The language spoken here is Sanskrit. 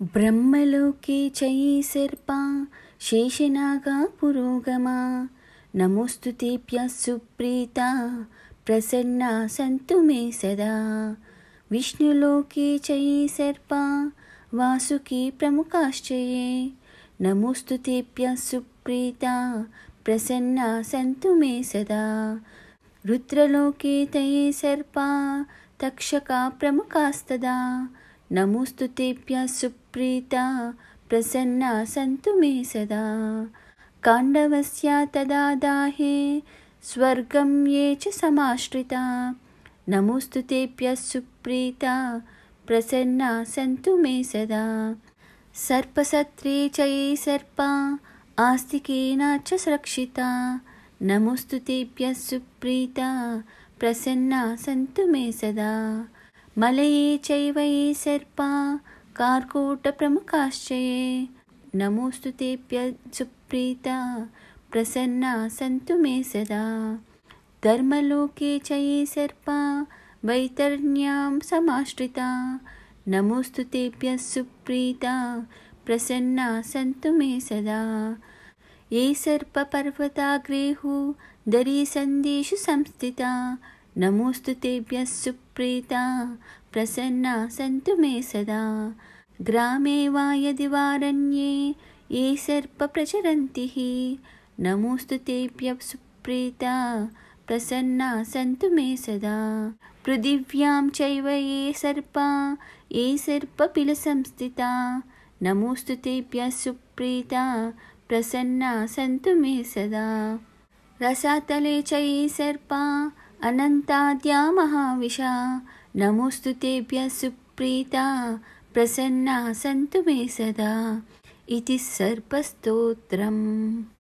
ब्रह्मलोके च ये सर्पा शेषनागा पुरोगमा नमोऽस्तु तेभ्यः सुप्रीता प्रसन्ना सन्तु मे सदा। विष्णुलोके च ये सर्पा वासुकी प्रमुखाश्च ये नमोऽस्तु तेभ्यः सुप्रीता प्रसन्ना सन्तु मे सदा। रुद्रलोके ते ये सर्पा तक्षका प्रमुखास्तदा नमोऽस्तु तेभ्यः सुप्रीता प्रसन्ना सन्तु मे सदा। काण्डवस्य तदा दाहे स्वर्गं ये च समाश्रिता नमोऽस्तु तेभ्यः सुप्रीता प्रसन्ना सन्तु मे सदा। सर्पसत्रे च ये सर्पा आस्तिकेन च सुरक्षिता नमोऽस्तु तेभ्यः सुप्रीता प्रसन्ना सन्तु मे सदा। मलये चैव ये सर्पा कार्कोटप्रमुखाश्च ये नमोऽस्तु तेभ्यः सुप्रीता प्रसन्ना सन्तु मे सदा। धर्मलोके च ये सर्पा वैतरण्यां समाश्रिता नमोऽस्तु तेभ्यः सुप्रीता प्रसन्ना सन्तु मे सदा। ये सर्पपर्वताग्रेषु दरीसन्धिषु संस्थिता नमोऽस्तु तेभ्यः सुप्रीता प्रसन्ना सन्तु मे सदा। ग्रामे वा यदि वारण्ये ये सर्प प्रचरन्ति नमोऽस्तु तेभ्यः सुप्रीता प्रसन्ना सन्तु मे सदा। पृथिव्यां चैव ये सर्पा ये सर्पपिलसंस्थिता नमोऽस्तु तेभ्यः सुप्रीता प्रसन्ना सन्तु मे सदा। रसातले च ये सर्पा अनन्ताद्या महाविशा नमोऽस्तु तेभ्यः सुप्रीता प्रसन्ना सन्तु मे सदा। इति सर्पस्तोत्रम्।